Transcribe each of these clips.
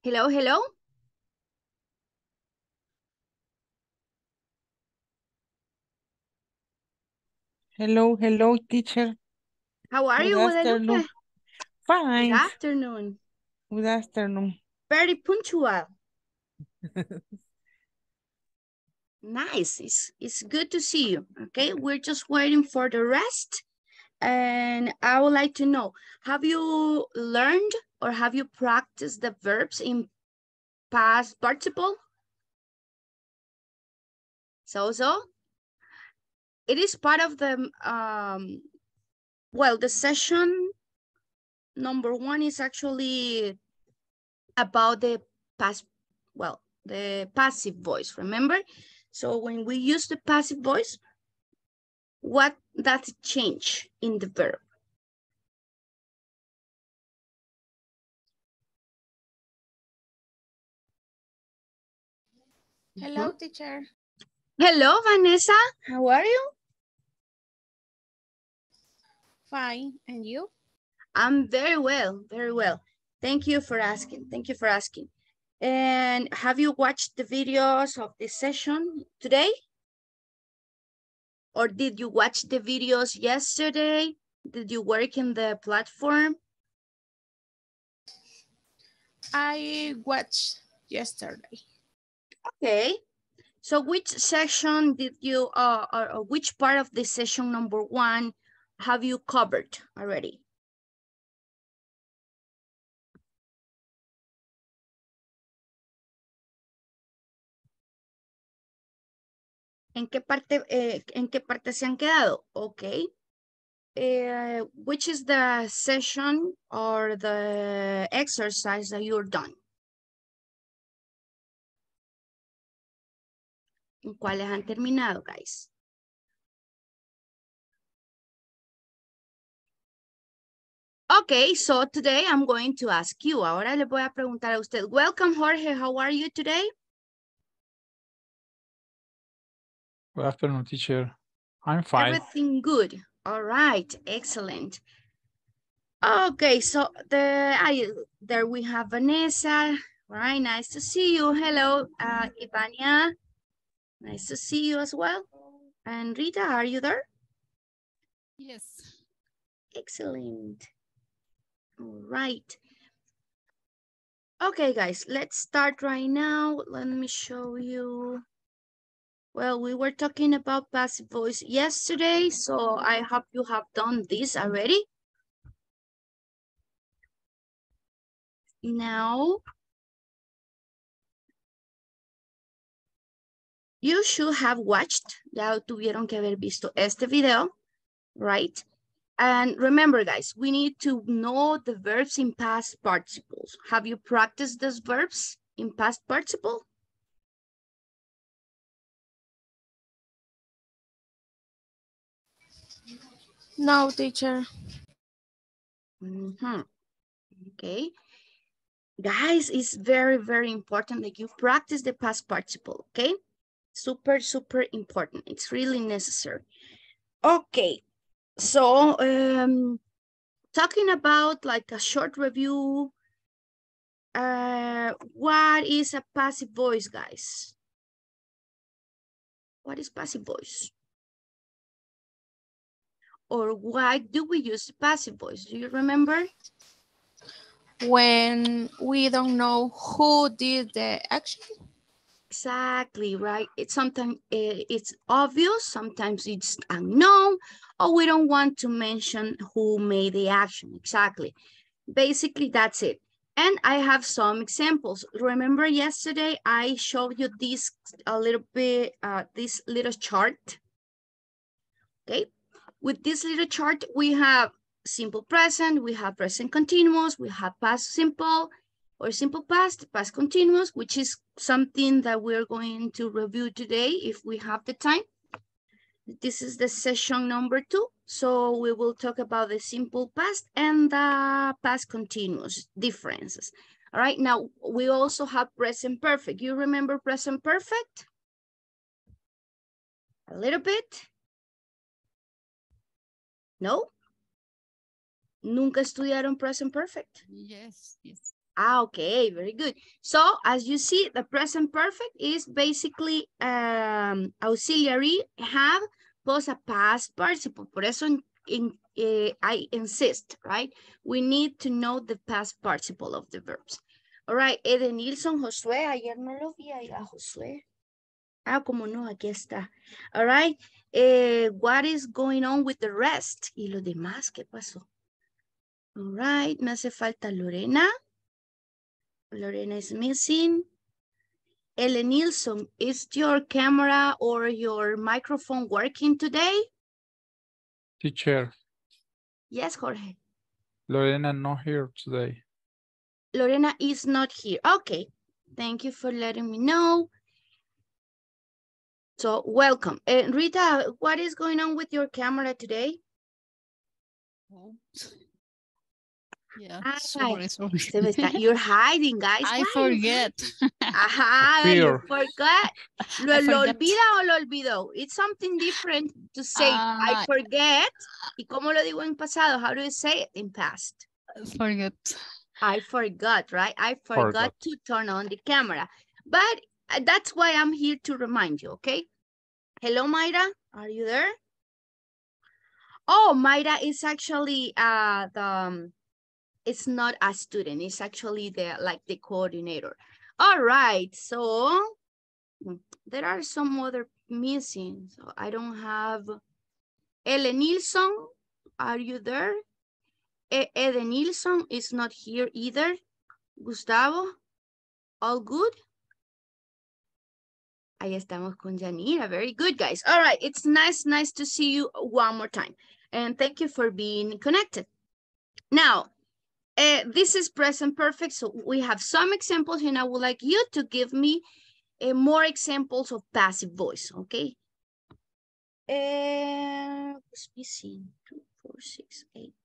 Hello, hello. Hello, hello, teacher. How are Good you, afternoon. Guadalupe? Good Fine. afternoon. Good afternoon. Very punctual. Nice. It's good to see you. Okay, we're just waiting for the rest. And I would like to know, have you learned or have you practiced the verbs in past participle? So? It is part of the, well, the session number 1 is actually about the past, well, the passive voice, remember? So when we use the passive voice, what does it change in the verb? Hello, teacher. Hello, Vanessa. How are you? Fine. And you? I'm very well, very well. Thank you for asking. Thank you for asking. And have you watched the videos of this session today? Or did you watch the videos yesterday? Did you work in the platform? I watched yesterday. Okay. So which section did you, or which part of the session number 1 have you covered already? ¿En qué parte se han quedado? Okay. Which is the session or the exercise that you're done? ¿En cuáles han terminado, guys? Okay, so today I'm going to ask you. Ahora le voy a preguntar a usted. Welcome, Jorge. How are you today? Good afternoon, teacher. I'm fine. Everything good. All right, excellent. Okay, so there we have Vanessa. All right, nice to see you. Hello, Ivania. Nice to see you as well. And Rita, are you there? Yes. Excellent. All right. Okay, guys, let's start right now. Let me show you. Well, we were talking about passive voice yesterday, so I hope you have done this already. Now, you should have watched, ya tuvieron que haber visto este video, right? And remember, guys, we need to know the verbs in past participles. Have you practiced those verbs in past participle? No, teacher. Okay. Guys, it's very, very important that you practice the past participle, okay? Super, super important. It's really necessary. Okay, so talking about like a short review, what is a passive voice, guys? What is passive voice? Or why do we use passive voice? Do you remember? When we don't know who did the action. Exactly, right? It's sometimes it's obvious, sometimes it's unknown, or we don't want to mention who made the action. Exactly. Basically, that's it. And I have some examples. Remember yesterday I showed you this a little bit, this little chart. Okay. With this little chart, we have simple present, we have present continuous, we have past simple or simple past, past continuous, which is something that we're going to review today if we have the time. This is the session number 2. So we will talk about the simple past and the past continuous differences. All right, now we also have present perfect. You remember present perfect? A little bit? No? ¿Nunca estudiaron present perfect? Yes, yes. Okay, very good. So as you see, the present perfect is basically auxiliary have plus a past participle. Por eso I insist, right? We need to know the past participle of the verbs. All right, Edenilson, Josué, ayer no lo vi a Josué. Ah, como no, aquí está. All right, what is going on with the rest? ¿Y los demás qué pasó? All right, me hace falta Lorena. Lorena is missing. Ellen Nilsson, is your camera or your microphone working today? Teacher, Yes, Jorge. Lorena not here today. Lorena is not here. Okay. Thank you for letting me know. So welcome. Rita, what is going on with your camera today? Oh. Yeah, Ay, sorry. se me está, you're hiding, guys. I Why? forget. Ajá, you Fear. forgot. ¿Lo forget. olvida o lo olvidó? It's something different to say, I forget. ¿Y cómo lo digo en pasado? How do you say it in past? Forget. I forgot, right? I forgot to turn on the camera. But that's why I'm here to remind you, okay? Hello, Mayra. Are you there? Oh, Mayra is actually it's not a student. It's actually the coordinator. All right. So there are some other missing. So I don't have Ellen Nilsson. Are you there? Eden Nilsson is not here either. Gustavo, all good? Ahí estamos con Janira. Very good, guys. All right. It's nice to see you one more time. And thank you for being connected. Now, this is present perfect. So we have some examples and I would like you to give me more examples of passive voice, okay? Who's missing? 2, 4, 6, 8.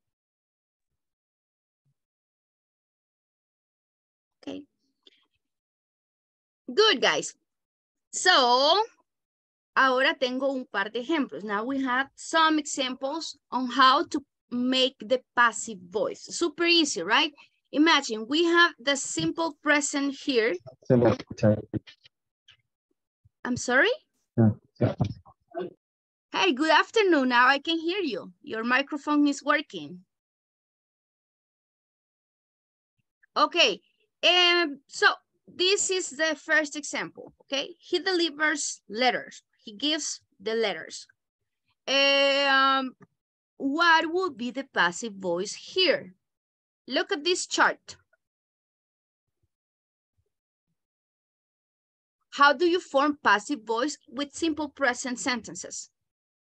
Okay. Good, guys. So, ahora tengo un par de ejemplos. Now we have some examples on how to make the passive voice. Super easy, right? Imagine we have the simple present here. I'm sorry? Hey, good afternoon. Now I can hear you. Your microphone is working. Okay. So this is the first example, okay? He delivers letters. He gives the letters. What would be the passive voice here? Look at this chart. How do you form passive voice with simple present sentences?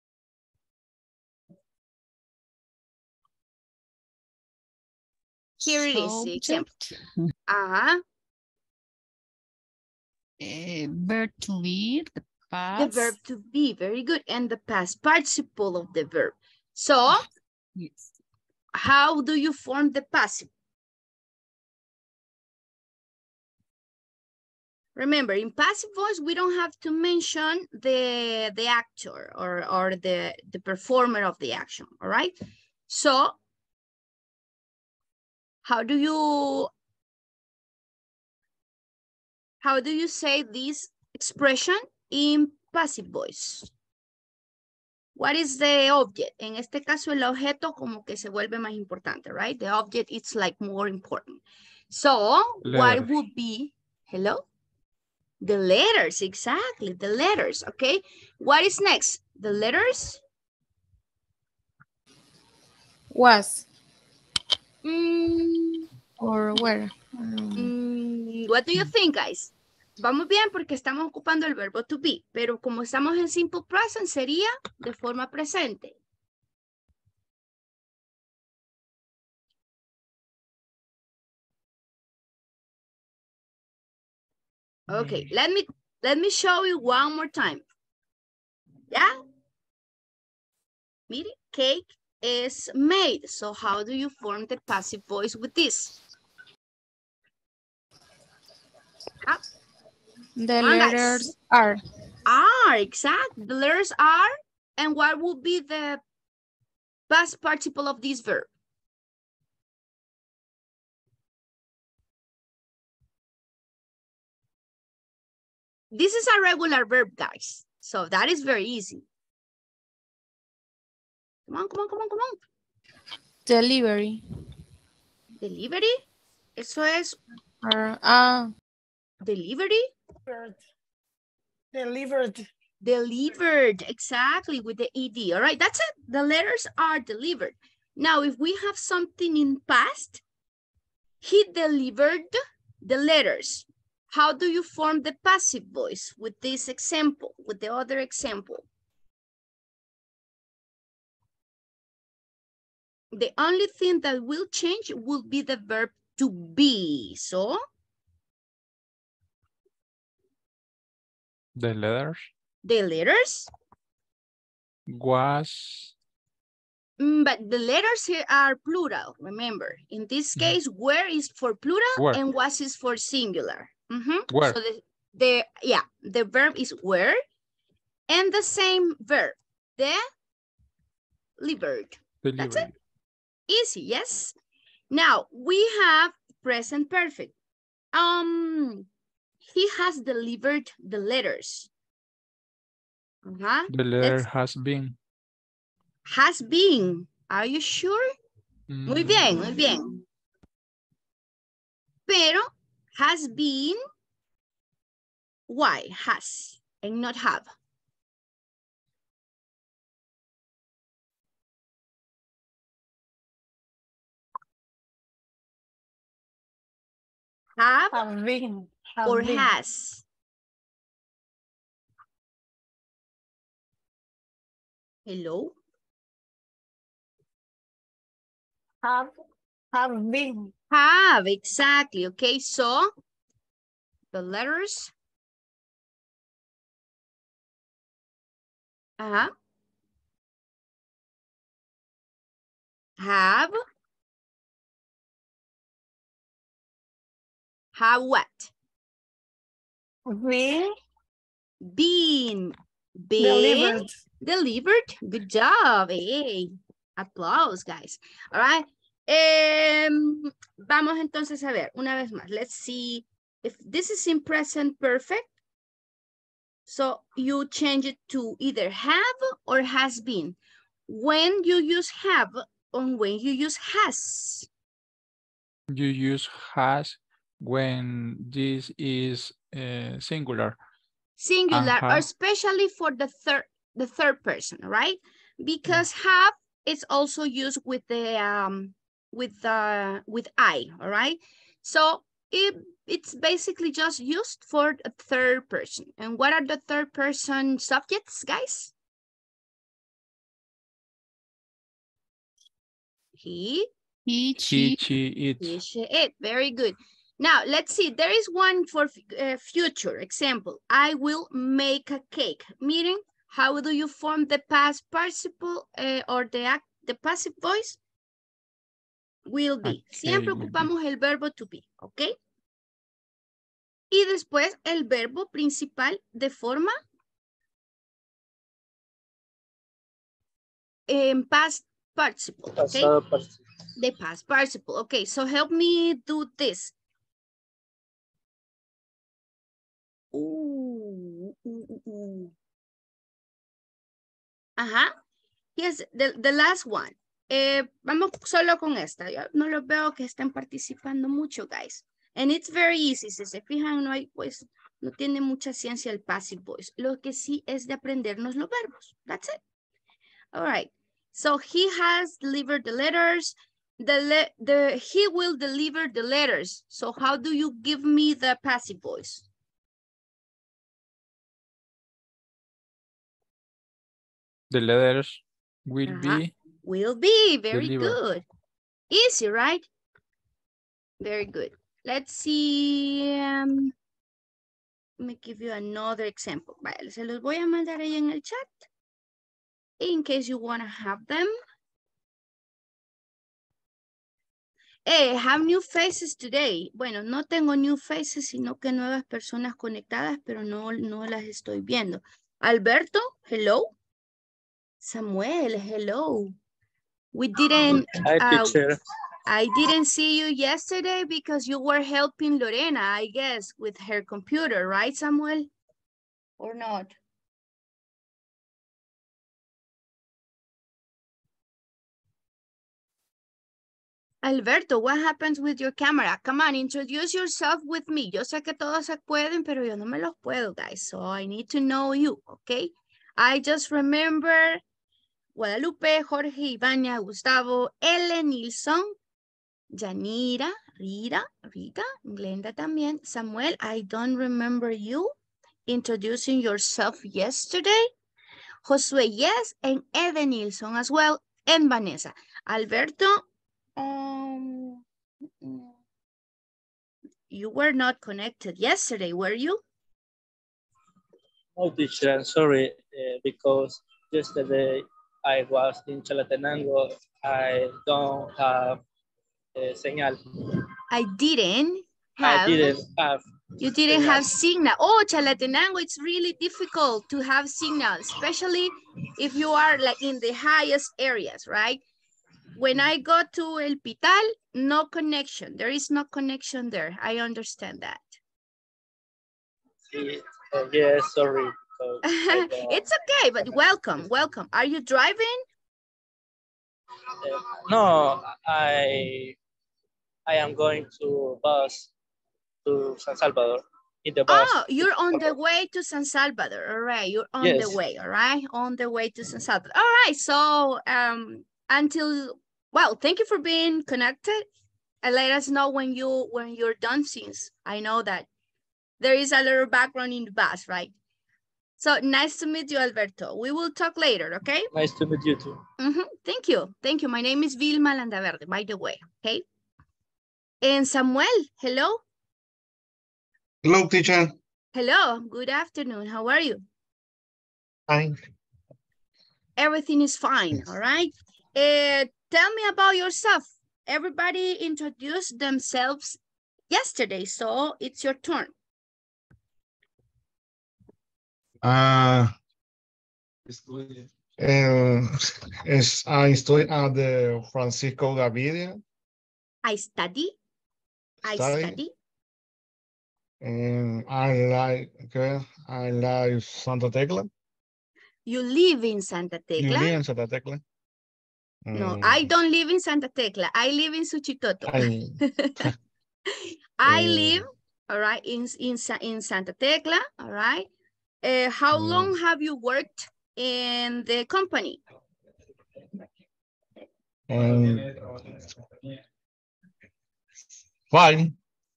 Here it is, the example. Verb to be, the past. The verb to be, very good. And the past participle of the verb. So, yes. How do you form the passive? Remember, in passive voice, we don't have to mention the actor or the performer of the action, all right? So, how do you say this expression in passive voice? What is the object? En este caso, el objeto como que se vuelve más importante, right? The object is like more important. So, what would be, hello? The letters, exactly, the letters, okay? What is next? The letters? Was. Or where? What do you think, guys? Vamos bien porque estamos ocupando el verbo to be, pero como estamos en simple present, sería de forma presente. Okay, let me show you one more time. Yeah? Mire, cake is made. So how do you form the passive voice with this? Huh? The letters are. Are, exactly. The letters are. And what would be the past participle of this verb? This is a regular verb, guys. So that is very easy. Come on, come on, come on, come on. Delivery. Delivery. Eso es delivery. Delivered. Delivered, exactly, with the ED. All right, that's it. The letters are delivered. Now, if we have something in past, he delivered the letters. How do you form the passive voice with this example, with the other example? The only thing that will change will be the verb to be. So, The letters the letters, was, but the letters here are plural, remember. In this case, where is for plural where, and was is for singular. where, So the verb is were, and the same verb, delivered. That's it. delivery. Easy, yes. Now we have present perfect. He has delivered the letters. The letter has been. Has been. Are you sure? Muy bien, muy bien. Pero has been, why? Has and not have. Have been. or Been. has? Hello? Have been. Have, exactly. Okay, so the letters. Have what? Been. Been Delivered. delivered. Good job. Hey, applause, guys. All right. Vamos entonces a ver una vez más. Let's see if this is in present perfect. So you change it to either have or has been. When you use have or when you use has. You use has when this is singular. Singular, or have. especially for the third person, right? Because have is also used with the with I, all right? So it's basically just used for a third person. And what are the third person subjects, guys? He, She, it. he, she, it. Very good. Now, let's see. There is one for future example. I will make a cake. Miren, how do you form the past participle or the passive voice? Will be. Okay, Siempre ocupamos el verbo to be, ¿ok? Y después el verbo principal de forma en past participle, ¿ok? The past participle. Okay, so help me do this. Ajá. Yes, the last one. Vamos solo con esta. Yo no los veo que estén participando mucho, guys. And it's very easy. Si se fijan, no hay, pues, no tiene mucha ciencia el passive voice. Lo que sí es de aprendernos los verbos. That's it. All right. So he has delivered the letters. He will deliver the letters. So how do you give me the passive voice? The letters will be. Will be, very delivered. good. Easy, right? Very good. Let's see. Let me give you another example. Vale, se los voy a mandar ahí en el chat. In case you want to have them. Hey, have new faces today. Bueno, no tengo new faces, sino que nuevas personas conectadas, pero no las estoy viendo. Alberto, hello. Samuel, hello. We didn't. Hi, teacher. I didn't see you yesterday because you were helping Lorena, I guess, with her computer, right, Samuel? or not? Alberto, what happens with your camera? Come on, introduce yourself with me. Yo sé que todos se pueden, pero yo no me los puedo, guys. So I need to know you, okay? I just remember Guadalupe, Jorge, Ivania, Gustavo, Ellen, Nilsson, Yanira, Rita, Glenda también. Samuel, I don't remember you introducing yourself yesterday. Josué, yes, and Eden Nilsson as well, and Vanessa. Alberto, you were not connected yesterday, were you? No, teacher, I'm sorry, because yesterday I was in Chalatenango. I don't have a señal. I didn't have. You didn't have signal. Oh, Chalatenango, it's really difficult to have signal, especially if you are like in the highest areas, right? When I go to El Pital, no connection. There is no connection there. I understand that. Yes, sorry. It's okay, but welcome. Are you driving? No, I am going to bus to San Salvador. In the bus. Oh, you're on the way to San Salvador. All right, you're on the way. All right, on the way to San Salvador. All right, so well, thank you for being connected, and let us know when you're done, since I know that there is a little background in the bus, right? So nice to meet you, Alberto. We will talk later, okay? Nice to meet you too. Thank you. My name is Vilma Landaverde, by the way, okay? And Samuel, hello. Hello, teacher. Hello, good afternoon. How are you? Fine. Everything is fine, all right? Tell me about yourself. Everybody introduced themselves yesterday, so it's your turn. I study at the Francisco Gavidia. I study. And I like Santa Tecla. You live in Santa Tecla? You live in Santa Tecla? No, I don't live in Santa Tecla. I live in Suchitoto. I live, all right, in Santa Tecla, all right. How long have you worked in the company? Five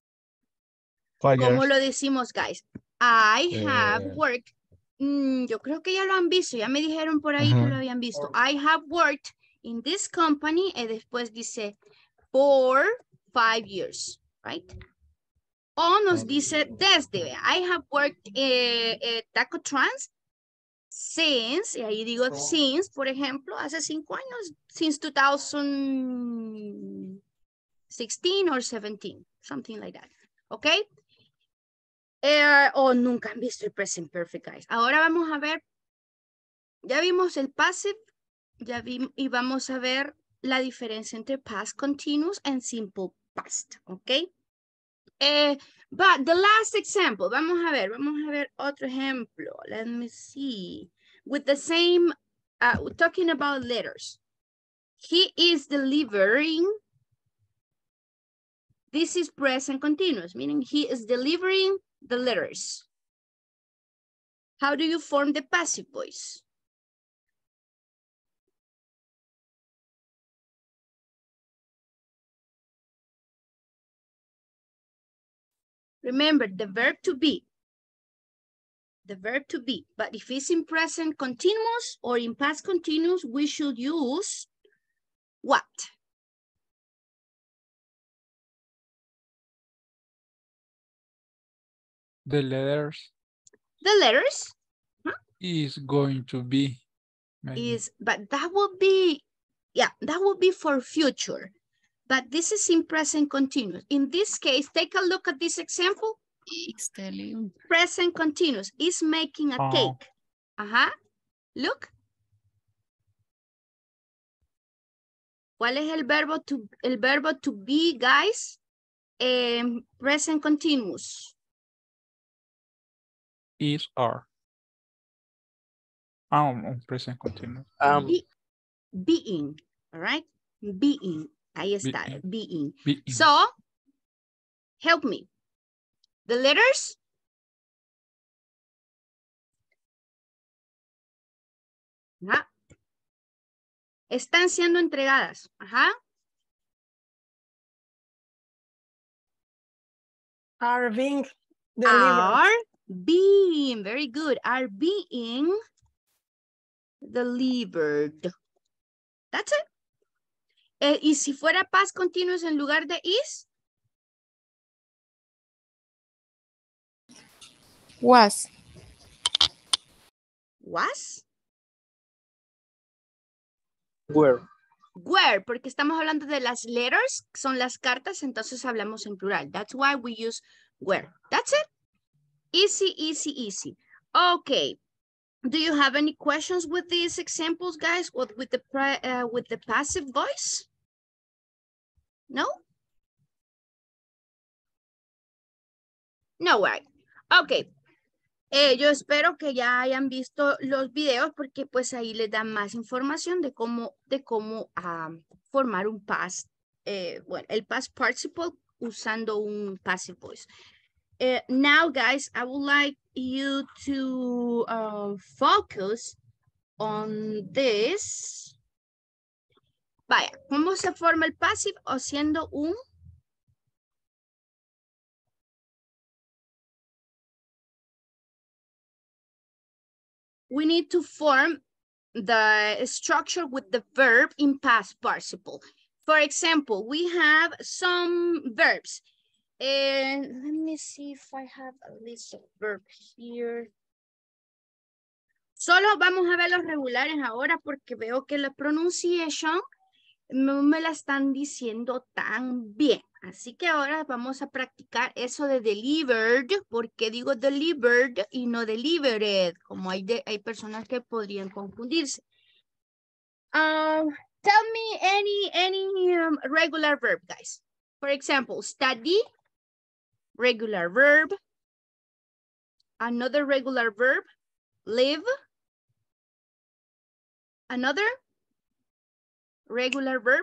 ¿Cómo years. lo decimos, guys? I have worked. Yo creo que ya lo han visto. Ya me dijeron por ahí que lo habían visto. I have worked in this company. Y después dice for 5 years, right? O nos dice desde. I have worked Taco Trans since, y ahí digo since, por ejemplo, hace 5 años, since 2016 or 17, something like that, okay? O nunca han visto el present perfect, guys. Ahora vamos a ver, ya vimos el passive, y vamos a ver la diferencia entre past continuous and simple past, okay? But the last example, vamos a ver otro ejemplo. Let me see. With the same, talking about letters. He is delivering. This is present continuous, meaning he is delivering the letters. How do you form the passive voice? Remember the verb to be. The verb to be. But if it's in present continuous or in past continuous, we should use what? The letters. The letters? Huh? Is going to be. Maybe. But that would be, yeah, that would be for future. But this is in present continuous. In this case, take a look at this example. Present continuous is making a cake. Look. ¿Cuál es el verbo to be, guys? Present continuous. Is are. Present continuous. Being, all right? Being, ahí está, being. Being. So, help me. The letters? Ajá. Están siendo entregadas. Ajá. Are being delivered. Are being, very good. Are being delivered. That's it. Y si fuera past continuous en lugar de is? Was. Was? Were. Were, porque estamos hablando de las letters, son las cartas, entonces hablamos en plural. That's why we use were. That's it. Easy, easy, easy. Okay. Do you have any questions with these examples, guys? With the passive voice? No? No way. Okay. Yo espero que ya hayan visto los videos porque pues ahí les dan más información de cómo formar un past, bueno, el past participle usando un passive voice. Now, guys, I would like you to focus on this. Vaya, ¿cómo se forma el passive haciendo un? We need to form the structure with the verb in past participle. For example, we have some verbs. And let me see if I have a list of verbs here. Solo vamos a ver los regulares ahora porque veo que la pronunciation no me la están diciendo tan bien. Así que ahora vamos a practicar eso de delivered. Porque digo delivered y no delivered. Como hay personas que podrían confundirse. Tell me any regular verb, guys. For example, study. Regular verb. Another regular verb. Live. Another regular verb.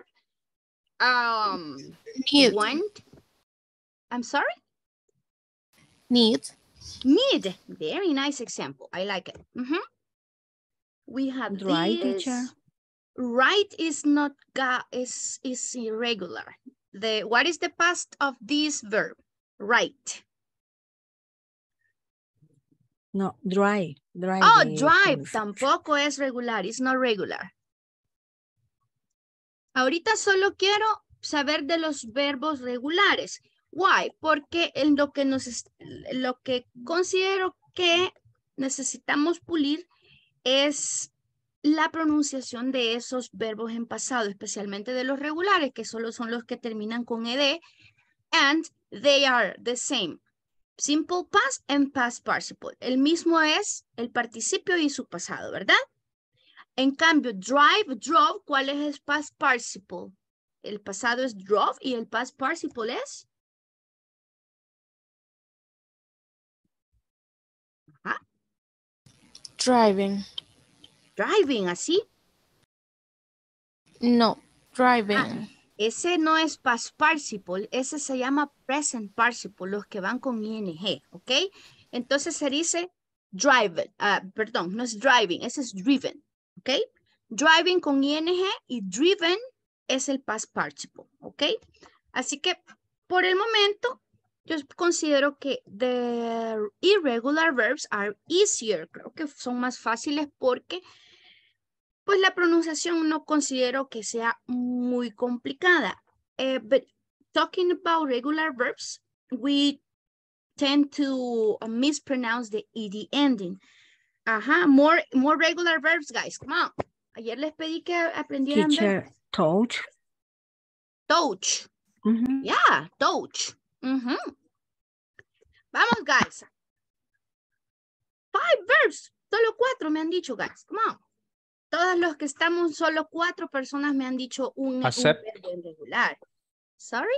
Need. Want. I'm sorry? Need. Need. Very nice example. I like it. We have Right, this. teacher. Right is not is irregular. What is the past of this verb? Right. No, drive. Oh, drive. Tampoco es regular. It's not regular. Ahorita solo quiero saber de los verbos regulares. Why? Porque en lo que considero que necesitamos pulir es la pronunciación de esos verbos en pasado, especialmente de los regulares, que solo son los que terminan con ed, and they are the same. Simple past and past participle. El mismo es el participio y su pasado, ¿verdad? En cambio, drive, drove, ¿cuál es el past participle? El pasado es drove y el past participle es... Ajá. Driving. Driving, ¿así? No, driving. Ese no es past participle, ese se llama present participle, los que van con ing, ¿ok? Entonces se dice drive, perdón, no es driving, ese es driven, ¿ok? Driving con ing y driven es el past participle, ¿ok? Así que por el momento yo considero que the irregular verbs are easier, creo que son más fáciles porque pues la pronunciación no considero que sea muy complicada. But talking about regular verbs, we tend to mispronounce the ed ending. Ajá, more regular verbs, guys. Come on. Ayer les pedí que aprendieran. Teacher, touch. Touch. Yeah, touch. Vamos, guys. 5 verbs. Solo 4 me han dicho, guys. Come on. Todos los que estamos, solo 4 personas me han dicho un verbo irregular. Sorry?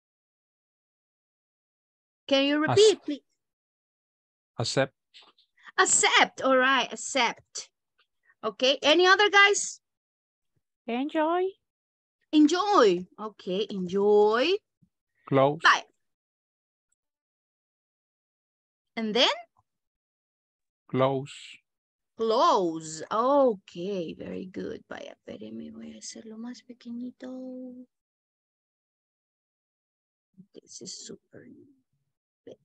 Can you repeat, please? Accept. Accept, all right, accept. Okay, any other guys? Enjoy. Enjoy, okay, enjoy. Close. Bye. And then? Close. Close, okay, very good. Vaya, espérenme, voy a hacerlo más pequeñito. This is super big.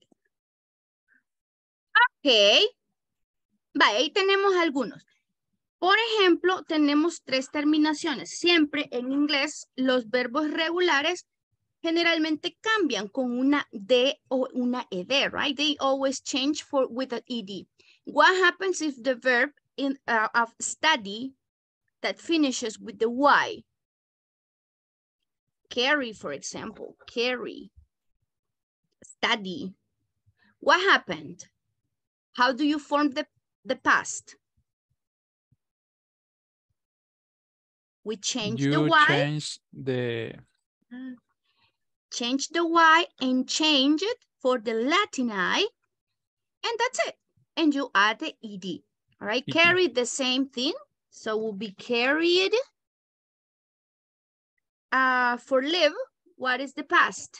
Ok. Vaya, ahí tenemos algunos. Por ejemplo, tenemos 3 terminaciones. Siempre en inglés los verbos regulares generalmente cambian con una D o una ED, right? They always change with an ED. What happens if the verb of study that finishes with the Y? Carry, for example, carry, study. What happened? How do you form the past? We change the Y. Change the Y and change it for the Latin I, and that's it. And you add the ED, all right? ED. Carry the same thing, so will be carried. For live, what is the past?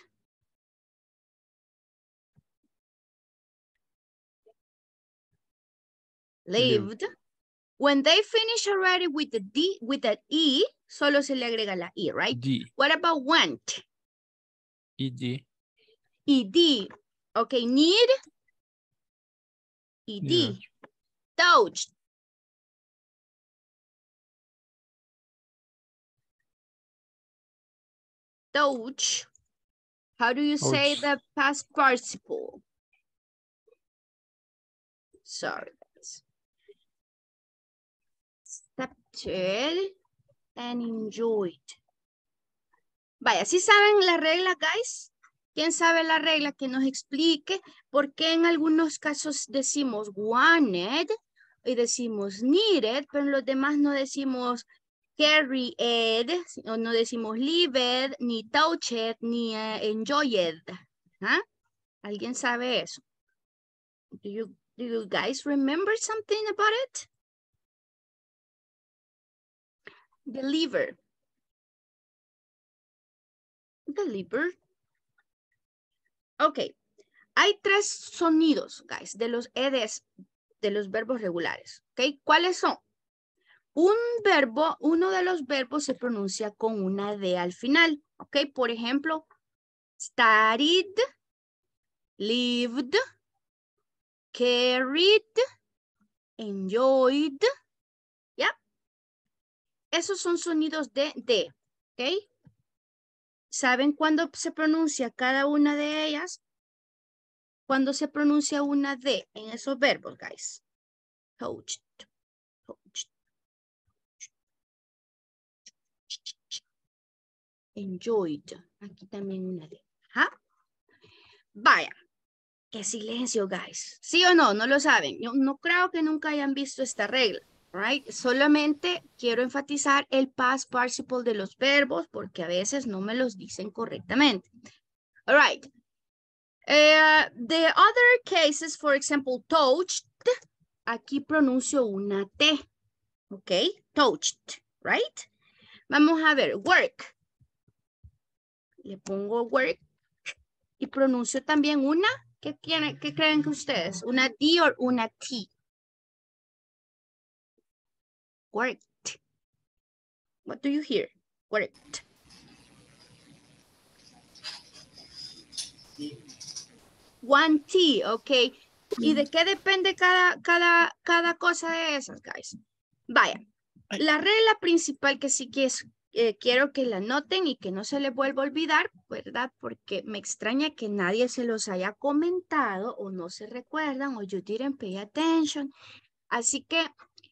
Lived. When they finish already with the D, with that E, solo se le agrega la E, right? D. What about went? ED. ED. Okay, need? ED. Yeah. Touched. Touch. How do you say Touch. the past participle? Sorry. Accepted and enjoyed. Vaya, ¿sí saben la regla, guys? ¿Quién sabe la regla? Que nos explique por qué en algunos casos decimos wanted y decimos needed, pero en los demás no decimos carried, o no decimos lived, ni touched, ni enjoyed. ¿Ah? ¿Alguien sabe eso? Do you guys remember something about it? Deliver. Deliver. Ok. Hay 3 sonidos, guys, de los EDs, de los verbos regulares. Ok. ¿Cuáles son? Uno de los verbos se pronuncia con una D al final. Ok. Por ejemplo, studied, lived, carried, enjoyed. ¿Ya? Esos son sonidos de D. ¿Ok? ¿Saben cuándo se pronuncia cada una de ellas? Cuando se pronuncia una D en esos verbos, guys. Touched, touched. Enjoyed. Aquí también una D. ¿Ah? Vaya. Qué silencio, guys. ¿Sí o no? No lo saben. Yo no creo que nunca hayan visto esta regla. Right? Solamente quiero enfatizar el past participle de los verbos porque a veces no me los dicen correctamente. All right. The other cases, for example, touched, aquí pronuncio una T. Ok, touched, right? Vamos a ver, work. Le pongo work y pronuncio también una, ¿qué creen que ustedes? ¿Una D o una T? Worked. What do you hear? Worked. One T, ok. ¿Y de qué depende cada cosa de esas, guys? Vaya, la regla principal que sí que es, quiero que la noten y que no se les vuelva a olvidar, ¿verdad? Porque me extraña que nadie se los haya comentado o no se recuerdan o you didn't pay attention. Así que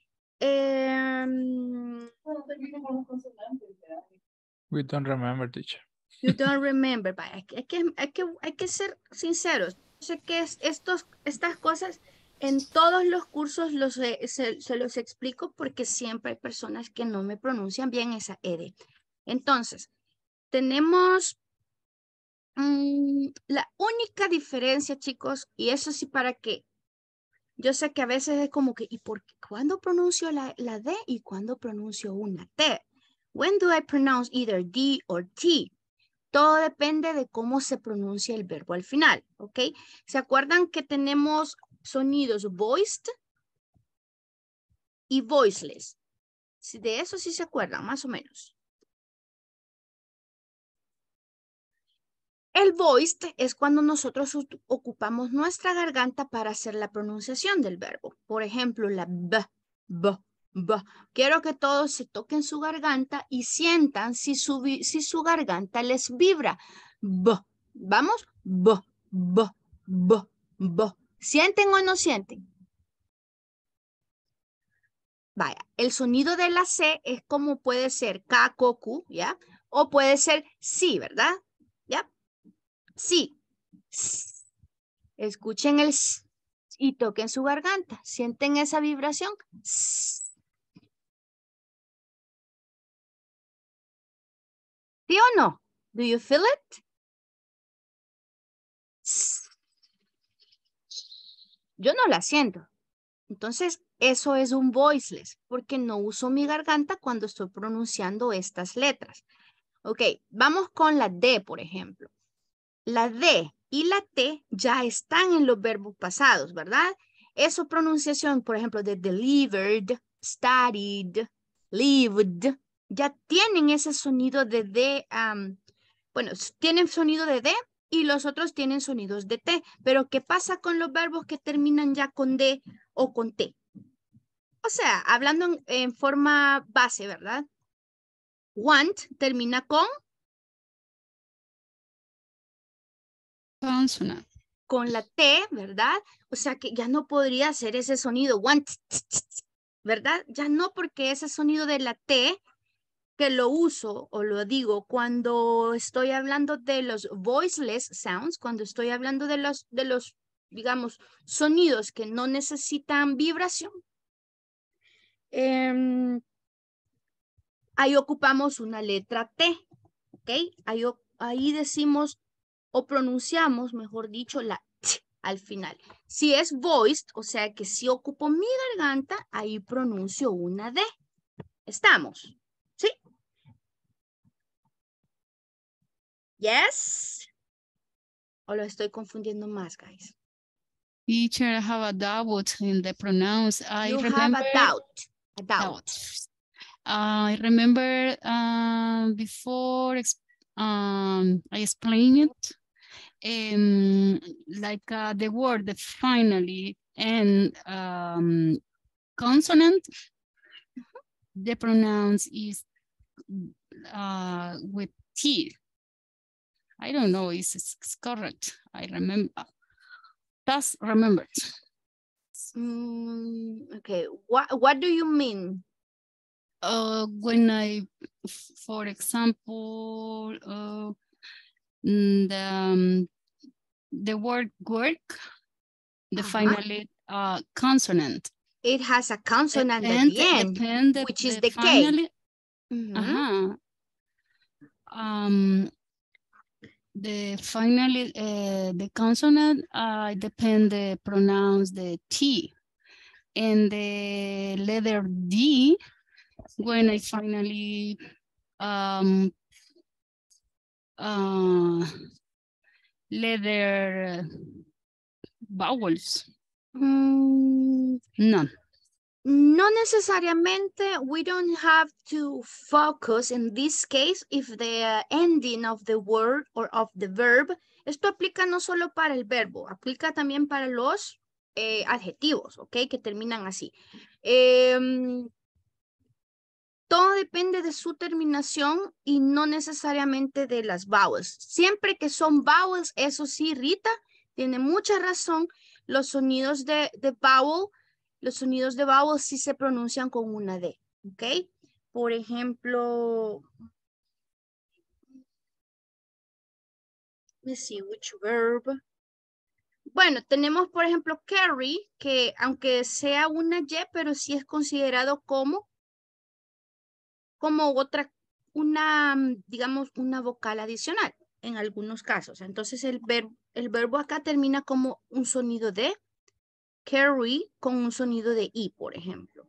We don't remember, teacher. you don't remember. Hay que ser sinceros. Yo sé que estas cosas en todos los cursos se los explico porque siempre hay personas que no me pronuncian bien esa ED. Entonces, tenemos la única diferencia, chicos, y eso sí para que Yo sé que a veces es como que, ¿y por qué? ¿Cuándo pronuncio la D y cuándo pronuncio una T? When do I pronounce either D or T? Todo depende de cómo se pronuncia el verbo al final, ¿ok? ¿Se acuerdan que tenemos sonidos voiced y voiceless? De eso sí se acuerdan, más o menos. El voiced es cuando nosotros ocupamos nuestra garganta para hacer la pronunciación del verbo. Por ejemplo, la b. Quiero que todos se toquen su garganta y sientan si su garganta les vibra. B. Vamos. B. ¿Sienten o no sienten? Vaya, el sonido de la C es como puede ser K, K, Q, ¿ya? O puede ser sí, ¿verdad? ¿Ya? Sí. Escuchen el S y toquen su garganta. ¿Sienten esa vibración? ¿Sí o no? Do you feel it? Yo no la siento. Entonces, eso es un voiceless, porque no uso mi garganta cuando estoy pronunciando estas letras. Ok, vamos con la D, por ejemplo. La D y la T ya están en los verbos pasados, ¿verdad? Esa pronunciación, por ejemplo, de delivered, studied, lived, ya tienen ese sonido de D. Bueno, tienen sonido de D y los otros tienen sonidos de T. Pero, ¿qué pasa con los verbos que terminan ya con D o con T? O sea, hablando en forma base, ¿verdad? Want termina con Consonant. con la T, ¿verdad? O sea que ya no podría ser ese sonido want, ¿verdad? Ya no, porque ese sonido de la T que lo uso o lo digo cuando estoy hablando de los voiceless sounds, cuando estoy hablando de los, digamos, sonidos que no necesitan vibración. Ahí ocupamos una letra T, ¿ok? Ahí decimos o pronunciamos, mejor dicho, la T al final. Si es voiced, o sea que si ocupo mi garganta, ahí pronuncio una D. ¿Estamos? ¿Sí? Yes. ¿O lo estoy confundiendo más, guys? Teacher, I have a doubt in the pronounce. I You remember have a doubt. A doubt. I remember before I explained it, like the word that finally and consonant, the pronounce is with T. I don't know if it's correct. I remember. That's remembered. Okay. What do you mean? When I, for example, the word work, the final consonant. It has a consonant at the end, which is the K. The finally, the consonant depend the pronounce the T, and the letter D. When I finally letter vowels. None. No necesariamente. We don't have to focus in this case if the ending of the word or of the verb. Esto aplica no solo para el verbo, aplica también para los adjetivos, ¿ok? Que terminan así. Todo depende de su terminación y no necesariamente de las vowels. Siempre que son vowels, eso sí, Rita tiene mucha razón. Los sonidos de vowel sí se pronuncian con una D, ¿ok? Por ejemplo, let's see which verb. Bueno, tenemos por ejemplo carry, que aunque sea una Y, pero sí es considerado como otra, digamos, una vocal adicional en algunos casos. Entonces el verbo acá termina como un sonido de carry con un sonido de I, por ejemplo.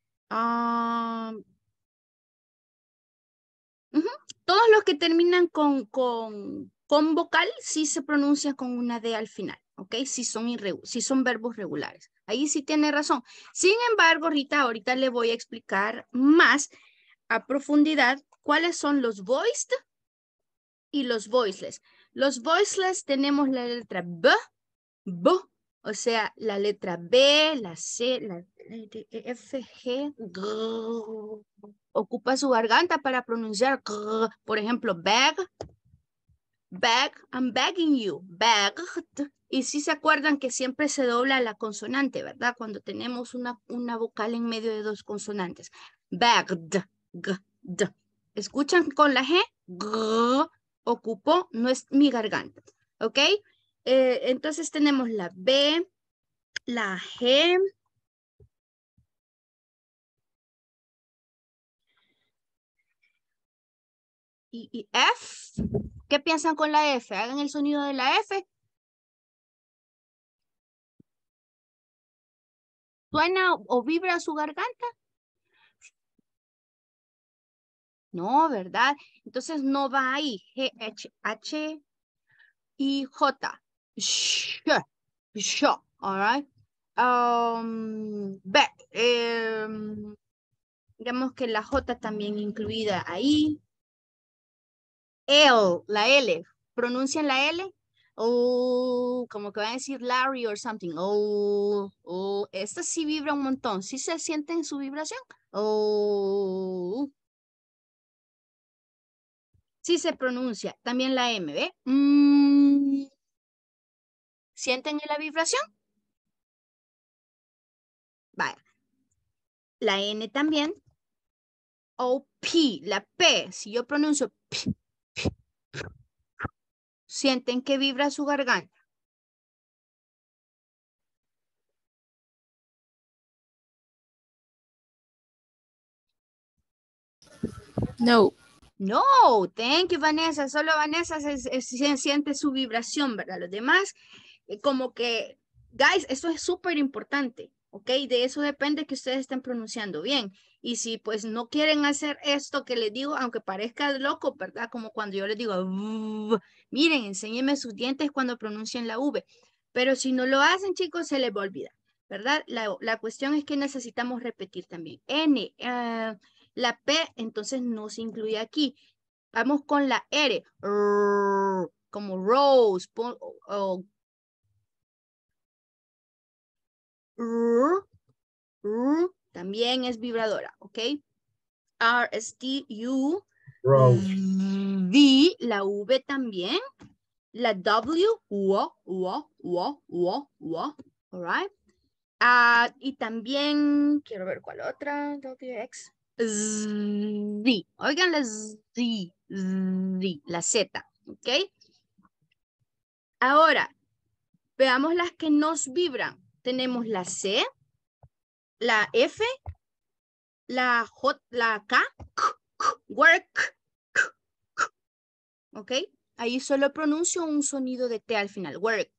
Todos los que terminan con vocal sí se pronuncian con una D al final, ¿ok? Si son verbos regulares. Ahí sí tiene razón. Sin embargo, Rita, ahorita le voy a explicar más a profundidad cuáles son los voiced y los voiceless. Los voiceless tenemos la letra B, o sea, la letra B, la C, la F, G, G. Ocupa su garganta para pronunciar G. Por ejemplo, bag, I'm begging you, begged. Y si se acuerdan que siempre se dobla la consonante, ¿verdad? Cuando tenemos una vocal en medio de dos consonantes. Begged, g, d. ¿Escuchan con la G? G, ocupo, no es mi garganta, ¿ok? Entonces tenemos la B, la G, y F. ¿Qué piensan con la F? Hagan el sonido de la F. ¿Suena o vibra su garganta? No, ¿verdad? Entonces no va ahí. G, H, I, J. Sh, all right. Digamos que la J también incluida ahí. L, la L. ¿Pronuncian la L? Oh, como que van a decir Larry or something. Oh, esta sí vibra un montón. ¿Sí se siente en su vibración? Oh. Sí se pronuncia. También la M, ¿ve? ¿Sienten la vibración? Vaya. La N también. O P, la P. Si yo pronuncio P, ¿sienten que vibra su garganta? No. No, thank you, Vanessa. Solo Vanessa se siente su vibración, ¿verdad? Los demás, como que, guys, eso es súper importante, ¿ok? De eso depende que ustedes estén pronunciando bien. Y si pues no quieren hacer esto que les digo, aunque parezca loco, ¿verdad? Como cuando yo les digo, miren, enséñenme sus dientes cuando pronuncien la V. Pero si no lo hacen, chicos, se les va a olvidar, ¿verdad? La cuestión es que necesitamos repetir también. N, la P, entonces no se incluye aquí. Vamos con la R, como rose, también es vibradora, ¿ok? R, S, T, U, V, la V también. La W, all right. Y también, quiero ver cuál otra, W, X, Z. Oigan la Z, la Z, ¿ok? Ahora, veamos las que nos vibran. Tenemos la C, la F, la J, la K, work, ¿ok? Ahí solo pronuncio un sonido de T al final, worked,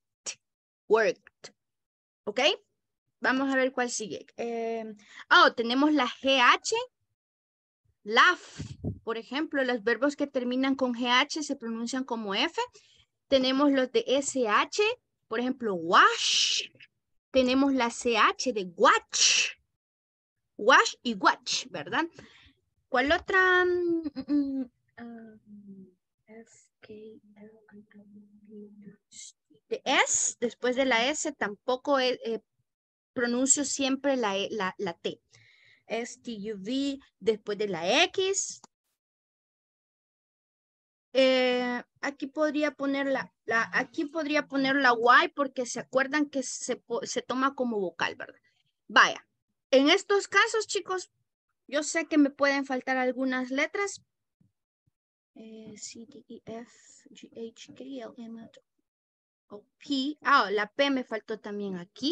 ¿ok? Vamos a ver cuál sigue. Tenemos la GH, laugh, por ejemplo, los verbos que terminan con GH se pronuncian como F. Tenemos los de SH, por ejemplo, wash. Tenemos la CH de watch. Wash y watch, ¿verdad? ¿Cuál otra? De S, después de la S tampoco pronuncio siempre la T. S-T-U-V, después de la X. Aquí podría poner la Y porque se acuerdan que se toma como vocal, ¿verdad? Vaya, en estos casos, chicos, yo sé que me pueden faltar algunas letras. C, D, E, F, G, H, K, L, M, O, P. La P me faltó también aquí.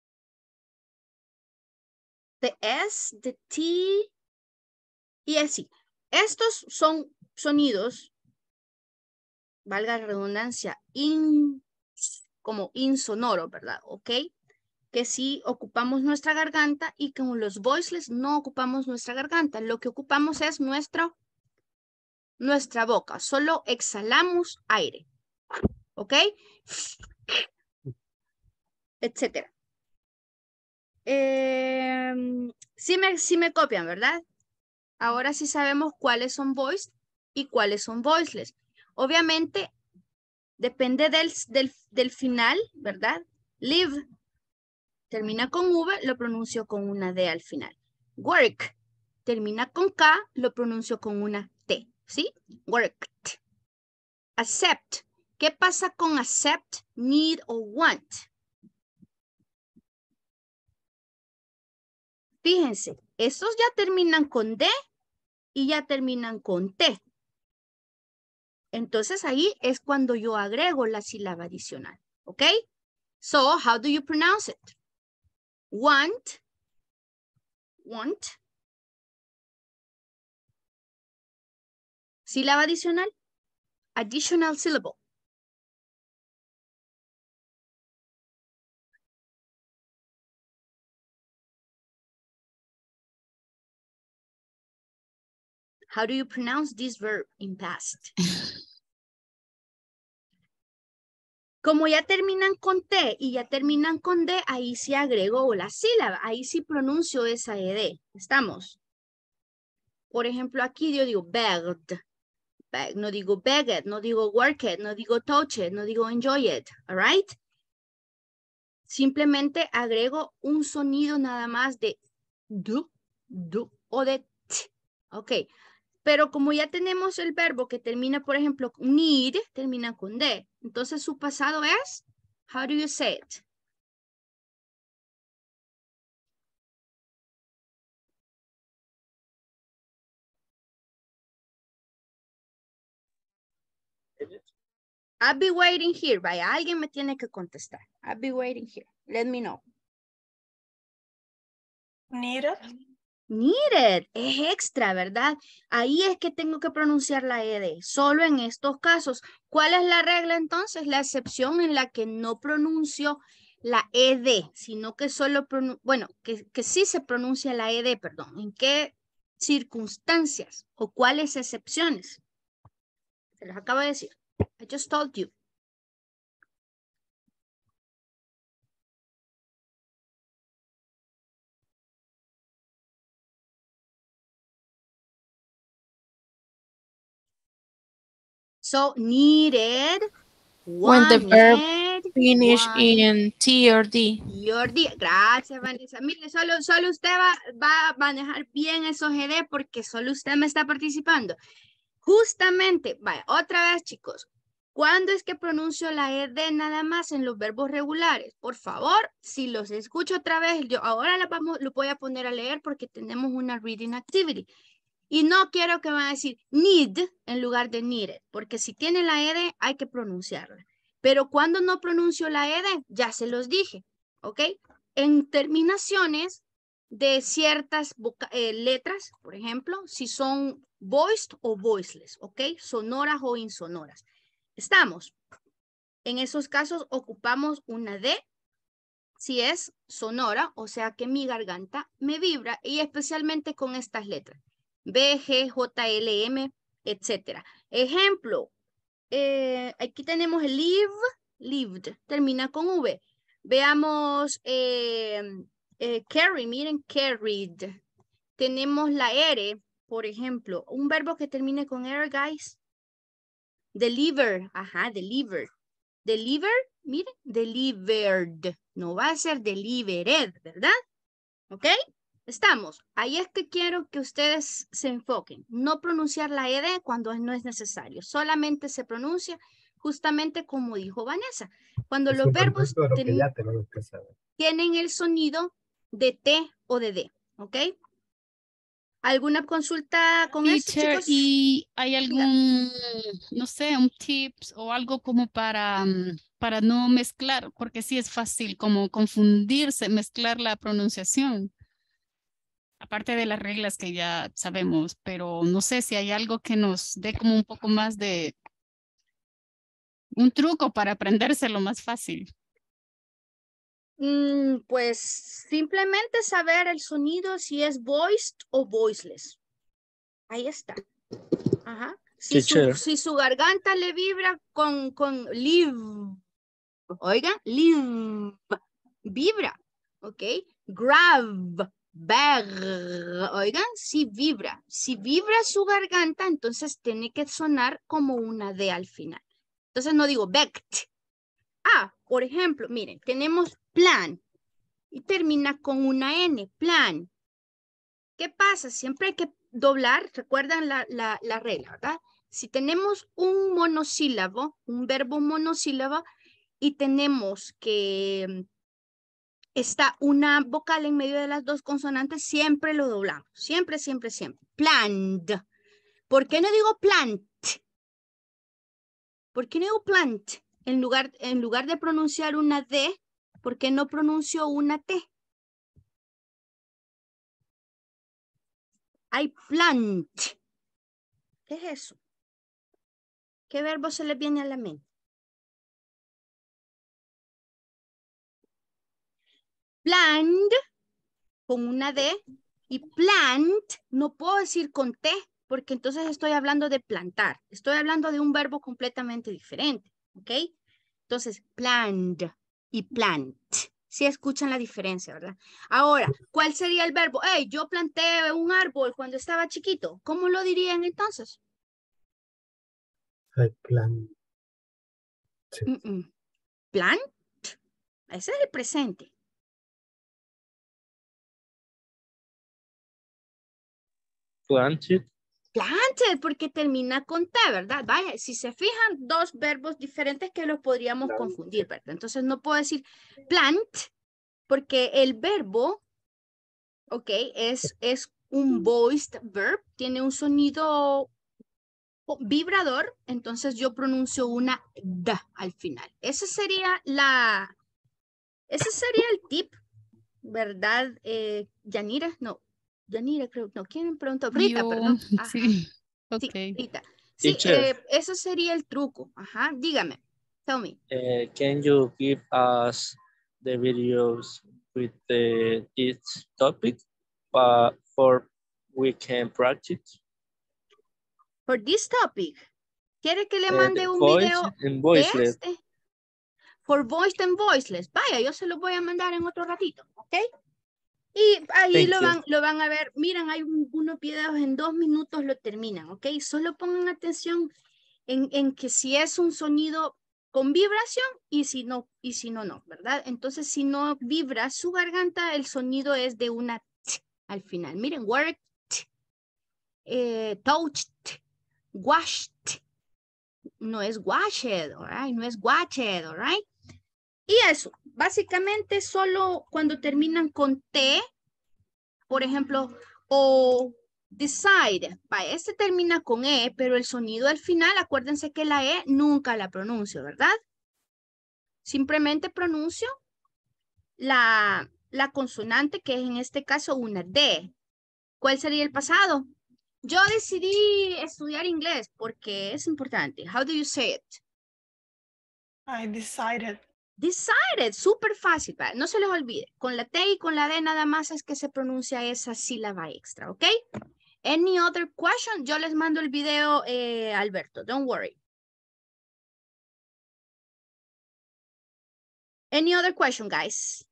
De S, de T, y así. Estos son sonidos, valga la redundancia, como insonoro, ¿verdad? ¿Ok? que sí ocupamos nuestra garganta y con los voiceless no ocupamos nuestra garganta. Lo que ocupamos es nuestra boca. Solo exhalamos aire. ¿Ok? Etcétera. Sí me copian, ¿verdad? Ahora sí sabemos cuáles son voiced y cuáles son voiceless. Obviamente, depende del final, ¿verdad? Live termina con V, lo pronuncio con una D al final. Work termina con K, lo pronuncio con una T, ¿sí? Worked. Accept. ¿Qué pasa con accept, need o want? Fíjense, estos ya terminan con D y ya terminan con T. Entonces ahí es cuando yo agrego la sílaba adicional, ¿ok? So, how do you pronounce it? Want. Sílaba adicional. Additional syllable. How do you pronounce this verb in past? Como ya terminan con T y ya terminan con D, ahí sí agrego la sílaba. Ahí sí pronuncio esa ED. ¿Estamos? Por ejemplo, aquí yo digo begged. No digo begged, no digo worked, no digo touched, no digo enjoyed. All right? Simplemente agrego un sonido nada más de do o de t. Ok. Pero como ya tenemos el verbo que termina, por ejemplo, need, termina con D. Entonces su pasado es, how do you say it? I'll be waiting here. Vaya, alguien me tiene que contestar. I'll be waiting here. Let me know. Needed. Needed. Es extra, ¿verdad? Ahí es que tengo que pronunciar la ED. Solo en estos casos. ¿Cuál es la regla entonces? La excepción en la que no pronuncio la ED, sino que solo que sí se pronuncia la ED, perdón. ¿En qué circunstancias o cuáles excepciones? Se los acabo de decir. I just told you. So, needed, When the verb wanted, finish wanted. in T or D. Gracias, Vanessa. Mire, solo usted va a manejar bien esos ED porque solo usted me está participando. Justamente, vaya, otra vez, chicos. ¿Cuándo es que pronuncio la ED nada más en los verbos regulares? Por favor, si los escucho otra vez, yo ahora lo voy a poner a leer porque tenemos una reading activity. Y no quiero que me van a decir need en lugar de needed, porque si tiene la ED hay que pronunciarla. Pero cuando no pronuncio la ED, ya se los dije, ¿ok? En terminaciones de ciertas letras, por ejemplo, si son voiced o voiceless, ¿ok? Sonoras o insonoras. ¿Estamos? En esos casos ocupamos una D si es sonora, o sea que mi garganta me vibra y especialmente con estas letras. B, G, J, L, M, etc. Ejemplo, aquí tenemos live, lived, termina con V. Veamos carry, miren, carried. Tenemos la R, por ejemplo, un verbo que termine con R, guys. Deliver, ajá, deliver. Deliver, miren, delivered. No va a ser delivered, ¿verdad? ¿Ok? Estamos. Ahí es que quiero que ustedes se enfoquen. No pronunciar la ED cuando no es necesario. Solamente se pronuncia justamente como dijo Vanessa. Cuando los verbos tienen el sonido de T o de D. ¿Ok? ¿Alguna consulta con eso, Teacher, chicos? ¿y hay algún, no sé, un tips o algo como para no mezclar? Porque sí es fácil como confundirse, mezclar la pronunciación. Aparte de las reglas que ya sabemos, pero no sé si hay algo que nos dé como un poco más de un truco para aprendérselo más fácil. Pues simplemente saber el sonido si es voiced o voiceless. Ahí está. Ajá. Teacher. Si su garganta le vibra con live. Oigan, live. Vibra. ¿Ok? Grab. Bag. Oigan, si vibra. Si vibra su garganta, entonces tiene que sonar como una D al final. Entonces no digo begged. Por ejemplo, miren, tenemos plan y termina con una N, plan. ¿Qué pasa? Siempre hay que doblar, recuerdan la regla, ¿verdad? Si tenemos un monosílabo, un verbo monosílabo, y tenemos que está una vocal en medio de las dos consonantes, siempre lo doblamos. Siempre, siempre, siempre. Planned. ¿Por qué no digo plant? ¿Por qué no digo plant? En lugar de pronunciar una D, ¿por qué no pronuncio una T? I plant. ¿Qué es eso? ¿Qué verbo se le viene a la mente? Planned con una D y plant no puedo decir con T porque entonces estoy hablando de plantar. Estoy hablando de un verbo completamente diferente. ¿Ok? Entonces, planned y plant. Sí escuchan la diferencia, ¿verdad? Ahora, ¿cuál sería el verbo? Hey, yo planté un árbol cuando estaba chiquito. ¿Cómo lo dirían entonces? I plant. Plant. Ese es el presente. Planted. Planted, porque termina con T, ¿verdad? Vaya, si se fijan, dos verbos diferentes que los podríamos confundir, ¿verdad? Entonces no puedo decir plant, porque el verbo, ok, es un voiced verb, tiene un sonido vibrador, entonces yo pronuncio una D al final. Ese sería el tip, ¿verdad? Yanira, no. Yanira, creo, no, ¿quién preguntó? Rita, perdón. Ajá. Sí, ok. Sí, Rita. Sí, eso sería el truco. Ajá, dígame. Tell me. Can you give us the videos with this topic for we can practice? For this topic. ¿Quiere que le mande un voice video and voiceless. de este? For voiced and voiceless. Vaya, yo se lo voy a mandar en otro ratito, ¿ok? Y ahí lo van a ver. Miren, hay unos videos en 2 minutos lo terminan, ¿ok? Solo pongan atención en que si es un sonido con vibración y si no, no, ¿verdad? Entonces, si no vibra su garganta, el sonido es de una T al final. Miren, worked, touched, washed. No es washed, all right? No es watched, all right? Y eso, básicamente solo cuando terminan con T, por ejemplo, o decide, este termina con E, pero el sonido al final, acuérdense que la E nunca la pronuncio, ¿verdad? Simplemente pronuncio la consonante, que es en este caso una D. ¿Cuál sería el pasado? Yo decidí estudiar inglés porque es importante. How do you say it? I decided. Decided, súper fácil, no se les olvide. Con la T y con la D nada más es que se pronuncia esa sílaba extra, ¿ok? Any other question? Yo les mando el video, Alberto, don't worry. Any other question, guys?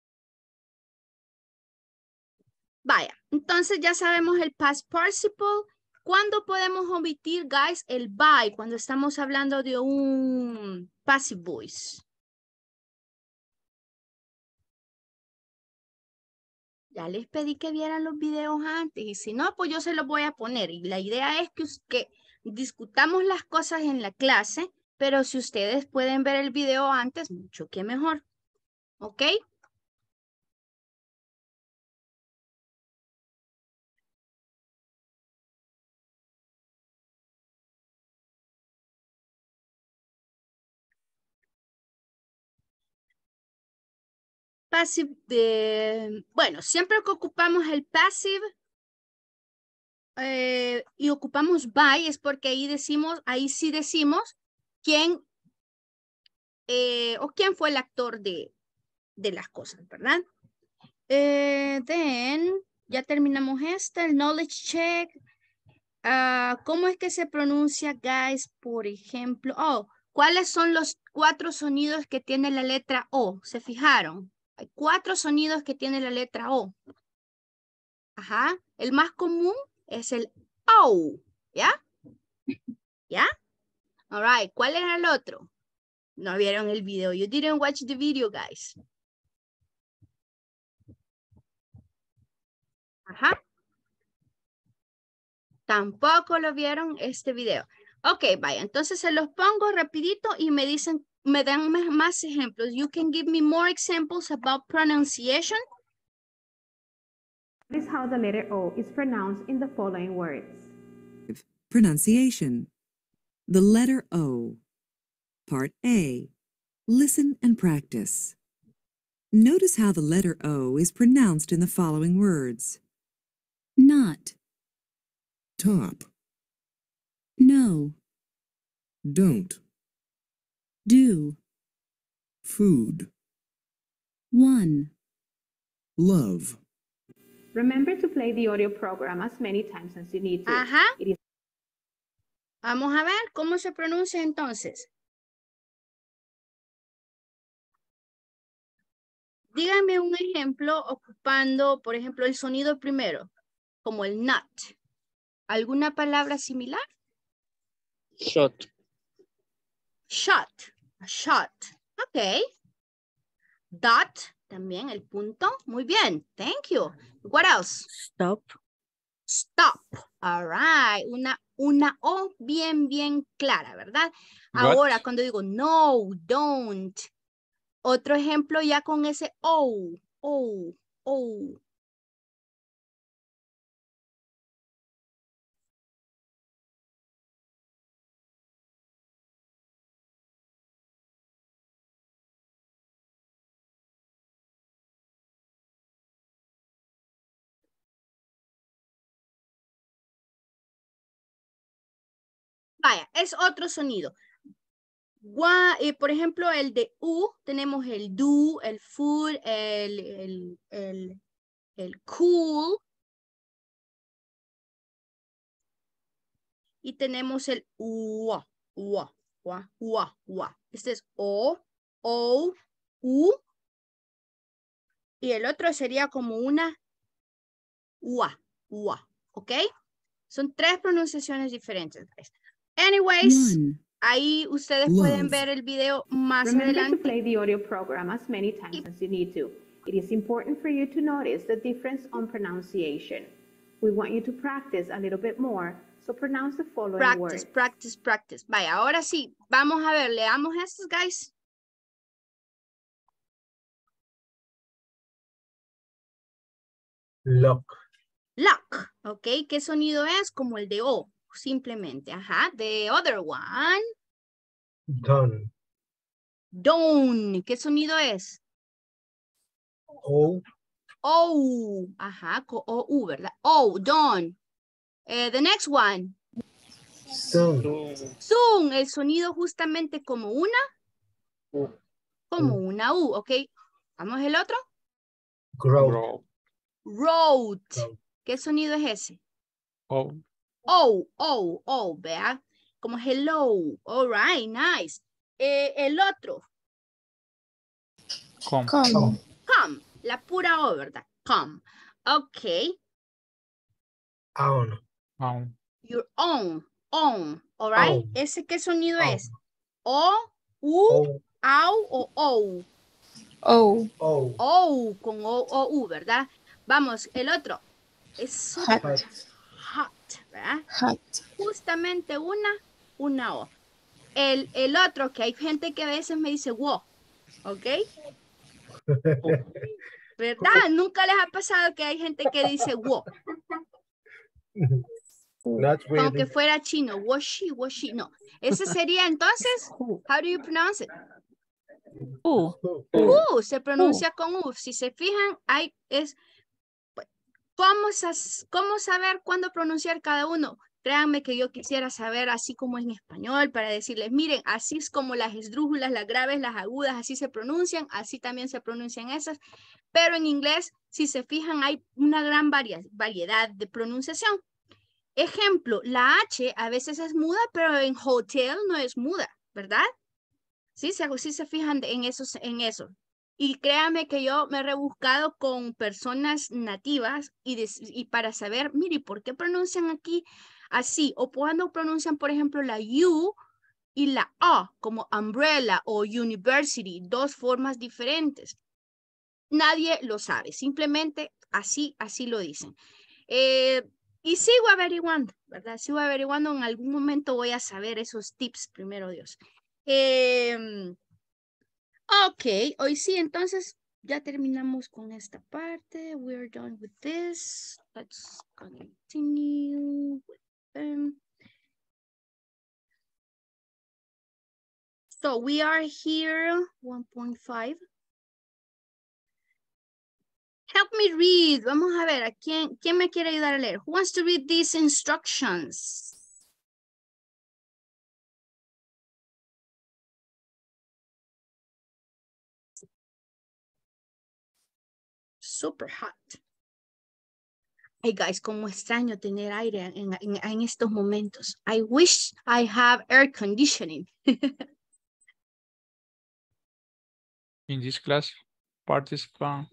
Vaya, entonces ya sabemos el past participle. ¿Cuándo podemos omitir, guys, el by cuando estamos hablando de un passive voice? Ya les pedí que vieran los videos antes y si no, pues yo se los voy a poner. Y la idea es que discutamos las cosas en la clase, pero si ustedes pueden ver el video antes, mucho que mejor. ¿Ok? Passive, bueno, siempre que ocupamos el passive y ocupamos by es porque ahí sí decimos quién o quién fue el actor de de las cosas, ¿verdad? Then, ya terminamos el knowledge check. ¿Cómo es que se pronuncia, guys? Por ejemplo, ¿cuáles son los 4 sonidos que tiene la letra O? ¿Se fijaron? Hay 4 sonidos que tiene la letra O. Ajá. El más común es el O. ¿Ya? ¿Ya? All right. ¿Cuál era el otro? No vieron el video. You didn't watch the video, guys. Ajá. Tampoco lo vieron este video. Ok, vaya. Entonces se los pongo rapidito y me dicen, me dan más ejemplos. You can give me more examples about pronunciation. This is how the letter O is pronounced in the following words. Pronunciation. The letter O. Part A. Listen and practice. Notice how the letter O is pronounced in the following words. Not. Top. No. Don't. Do. Food. One. Love. Remember to play the audio program as many times as you need to. Ajá. It is Vamos a ver cómo se pronuncia entonces. Díganme un ejemplo ocupando, por ejemplo, el sonido primero, como el not. ¿Alguna palabra similar? Shot. Shot. A shot. Ok. Dot. También el punto. Muy bien. Thank you. What else? Stop. Stop. All right. Una O bien clara, ¿verdad? Got. Ahora, cuando digo no, don't. Otro ejemplo ya con ese O. O. O. Vaya, es otro sonido. Por ejemplo, el de U, tenemos el do, el food, el cool. Y tenemos el ua. Este es O, U. Y el otro sería como una ua, ¿ok? Son 3 pronunciaciones diferentes. Anyways, ahí ustedes pueden ver el video más Remember adelante. to play the audio program as many times as you need to. It is important for you to notice the difference on pronunciation. We want you to practice a little bit more, so pronounce the following words. Practice. Vaya, ahora sí, vamos a ver, leamos estos, guys. Lock. Lock, ¿ok? ¿Qué sonido es? Como el de O, simplemente, ajá. The other one. Done. Don't, ¿qué sonido es? O. O, ajá, con O-U, ¿verdad? O, don't. The next one. Soon. Soon, el sonido justamente como una. Como una U, ¿ok? Vamos el otro. Grow. Road. ¿Qué sonido es ese? O. Oh, vea. Como hello. All right, nice. El otro. Come. Come. La pura O, ¿verdad? Come. Ok. On. Your own. All right. Own. ¿Ese qué sonido es? O, U, au o O. O, con O-U, ¿verdad? Vamos, el otro. Es hot, ¿verdad? Justamente una O. El otro, que hay gente que a veces me dice wo, ¿ok? ¿Verdad? Nunca les ha pasado que hay gente que dice wo. Como que fuera chino. Washi, no. Ese sería entonces, how do you pronounce it? Se pronuncia con U. Si se fijan, ¿cómo saber cuándo pronunciar cada uno? Créanme que yo quisiera saber así como en español para decirles, miren, así es como las esdrújulas, las graves, las agudas, así se pronuncian, así también se pronuncian esas. Pero en inglés, si se fijan, hay una gran variedad de pronunciación. Ejemplo, la H a veces es muda, pero en hotel no es muda, ¿verdad? Sí, sí se fijan en eso. Y créanme que yo me he rebuscado con personas nativas y para saber, mire, ¿por qué pronuncian aquí así? O cuando pronuncian, por ejemplo, la U y la A, como umbrella o university, dos formas diferentes. Nadie lo sabe, simplemente así lo dicen. Y sigo averiguando, ¿verdad? Sigo averiguando, en algún momento voy a saber esos tips, primero Dios. Ok, hoy sí, entonces ya terminamos con esta parte. We're done with this. Let's continue with them. So we are here, 1.5. Help me read. Vamos a ver, ¿quién me quiere ayudar a leer? Who wants to read these instructions? Super hot. Hey guys, como extraño tener aire en estos momentos. I wish I have air conditioning. In this class, participants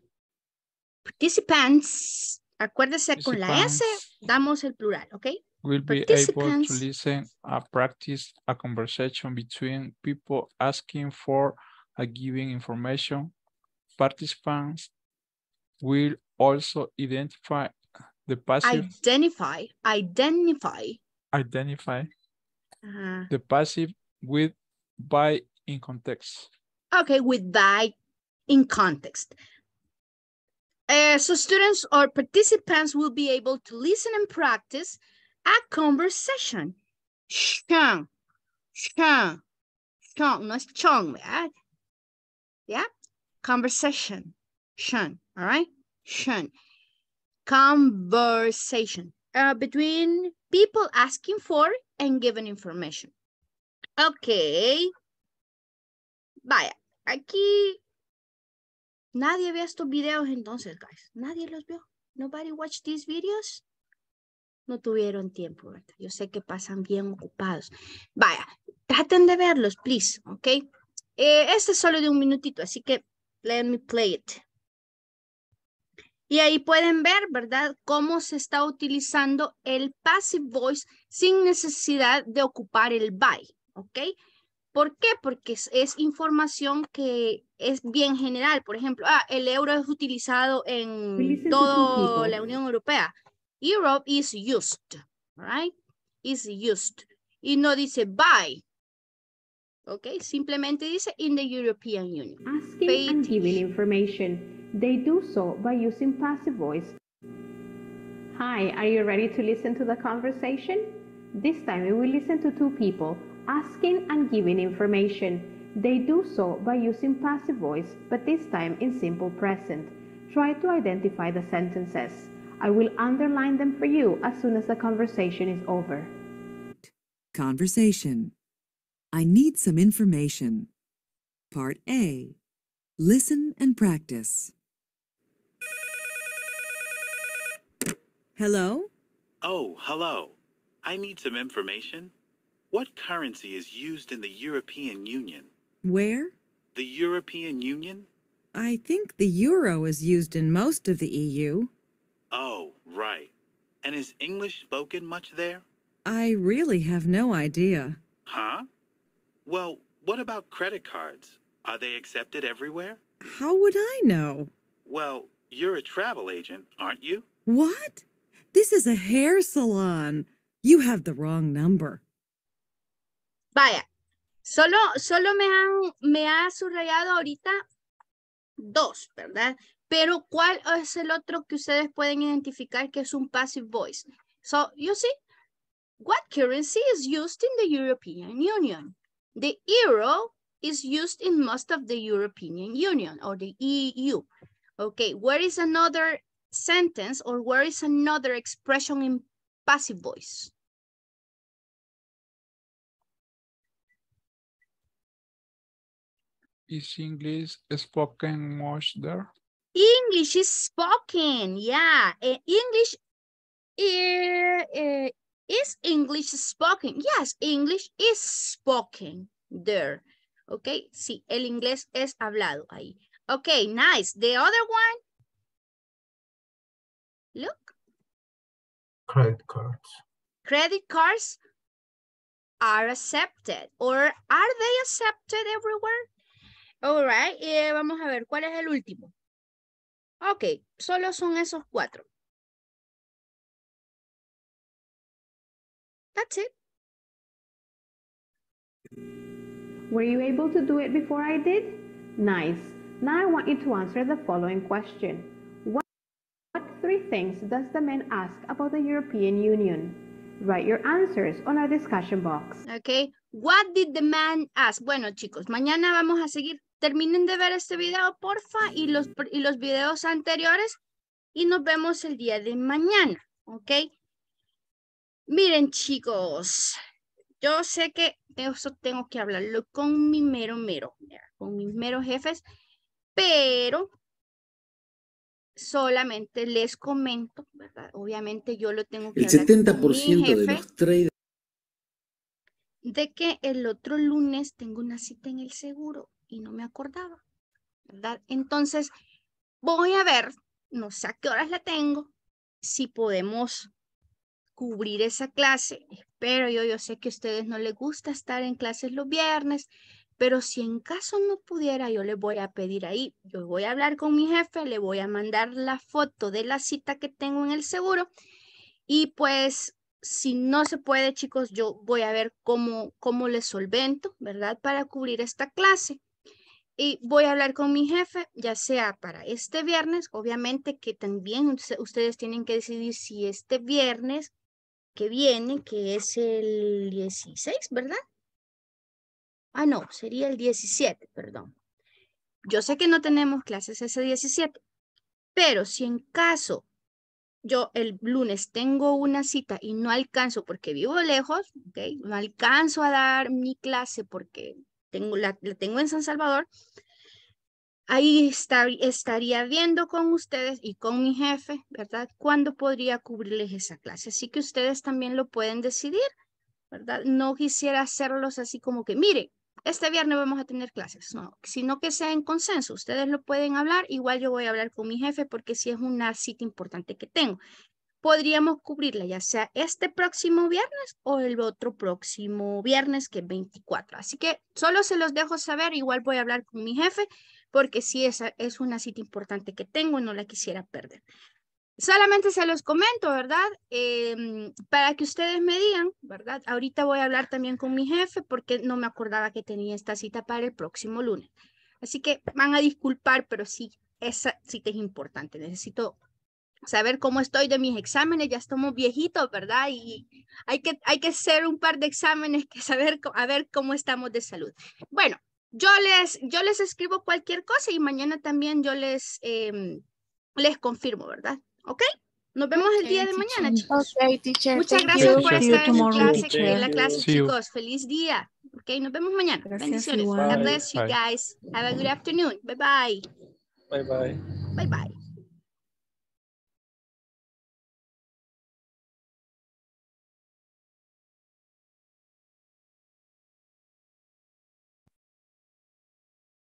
acuérdese con la S, damos el plural, ¿ok? will be able to listen and practice a conversation between people asking for a given information. Participants will also identify the passive. Identify the passive with by in context. Okay, with by in context. So students or participants will be able to listen and practice a conversation. No es chong, ¿verdad? Yeah, conversation. All right? Conversation between people asking for and given information. Okay. Vaya, aquí nadie ve estos videos entonces, guys. Nadie los vio. Nobody watched these videos. No tuvieron tiempo, ¿verdad? Yo sé que pasan bien ocupados. Vaya, traten de verlos, please, ¿ok? Este es solo de un minutito, así que let me play it. Y ahí pueden ver, ¿verdad? Cómo se está utilizando el passive voice sin necesidad de ocupar el by, ¿ok? ¿Por qué? Porque es información que es bien general. Por ejemplo, el euro es utilizado en toda la Unión Europea. Europe is used, right? Is used. Y no dice by. ¿Ok? Simplemente dice in the European Union. Asking and giving information. They do so by using passive voice. Hi, are you ready to listen to the conversation? This time we will listen to two people asking and giving information. They do so by using passive voice, but this time in simple present. Try to identify the sentences. I will underline them for you as soon as the conversation is over. Conversation. I need some information. Part A. Listen and practice. Hello? Oh, hello. I need some information. What currency is used in the European Union? Where? The European Union? I think the euro is used in most of the EU. Oh, right. And is English spoken much there? I really have no idea. Huh? Well, what about credit cards? Are they accepted everywhere? How would I know? Well, you're a travel agent, aren't you? What? This is a hair salon. You have the wrong number. Vaya, solo me ha subrayado ahorita dos, ¿verdad? Pero ¿cuál es el otro que ustedes pueden identificar que es un passive voice? So, you see, what currency is used in the European Union? The euro is used in most of the European Union or the EU. Okay, where is another sentence or where is another expression in passive voice? Is English spoken much there? English is spoken, yeah. English is English spoken? Yes, English is spoken there. Okay, sí, el inglés es hablado ahí. Okay, nice. The other one. Look. Credit cards. Credit cards are accepted. Or are they accepted everywhere? All right, vamos a ver, ¿cuál es el último? Ok, solo son esos 4. That's it. Were you able to do it before I did? Nice. Now I want you to answer the following question. What 3 things does the man ask about the European Union? Write your answers on our discussion box. Okay. What did the man ask? Bueno, chicos, mañana vamos a seguir. Terminen de ver este video, porfa, y los videos anteriores. Y nos vemos el día de mañana. ¿Ok? Miren, chicos. Yo sé que eso tengo que hablarlo con mi con mis meros jefes. Pero solamente les comento, ¿verdad? Obviamente yo lo tengo que hablar con mi jefe, de los traders. De que el otro lunes tengo una cita en el seguro y no me acordaba, ¿verdad? Entonces voy a ver, no sé a qué horas la tengo, si podemos cubrir esa clase. Espero yo sé que a ustedes no les gusta estar en clases los viernes, pero si en caso no pudiera, yo les voy a pedir ahí, yo voy a hablar con mi jefe, le voy a mandar la foto de la cita que tengo en el seguro y pues si no se puede, chicos, yo voy a ver cómo les solvento, ¿verdad? Para cubrir esta clase. Y voy a hablar con mi jefe, ya sea para este viernes, obviamente que también ustedes tienen que decidir si este viernes que viene, que es el 16, ¿verdad? Ah, no, sería el 17, perdón. Yo sé que no tenemos clases ese 17, pero si en caso yo el lunes tengo una cita y no alcanzo porque vivo lejos, ¿okay? No alcanzo a dar mi clase porque la tengo en San Salvador, ahí estaría viendo con ustedes y con mi jefe, ¿verdad? ¿Cuándo podría cubrirles esa clase? Así que ustedes también lo pueden decidir, ¿verdad? No quisiera hacerlos así como que, mire, este viernes vamos a tener clases, no, sino que sea en consenso. Ustedes lo pueden hablar, igual yo voy a hablar con mi jefe porque sí es una cita importante que tengo. Podríamos cubrirla ya sea este próximo viernes o el otro próximo viernes que es 24. Así que solo se los dejo saber, igual voy a hablar con mi jefe porque sí esa es una cita importante que tengo y no la quisiera perder. Solamente se los comento, ¿verdad? Para que ustedes me digan, ¿verdad? Ahorita voy a hablar también con mi jefe porque no me acordaba que tenía esta cita para el próximo lunes. Así que van a disculpar, pero sí, esa cita es importante. Necesito saber cómo estoy de mis exámenes. Ya estamos viejitos, ¿verdad? Y hay que hacer un par de exámenes que saber a ver cómo estamos de salud. Bueno, yo les escribo cualquier cosa y mañana también yo les confirmo, ¿verdad? ¿Ok? Nos vemos el día de mañana, chicos. Okay, teacher. Muchas Thank gracias you. por See you estar en tomorrow, la clase, See you. chicos. Feliz día. Ok, nos vemos mañana. Gracias, Bendiciones. igual. God bless you Bye. guys. Have a good afternoon. Bye bye. Bye bye. Bye bye.